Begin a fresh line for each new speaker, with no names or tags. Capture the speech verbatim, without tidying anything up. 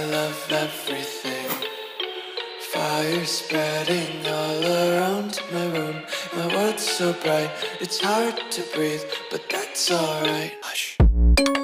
love everything. Fire spreading all around my room. My world's so bright, it's hard to breathe, but that's alright. Hush.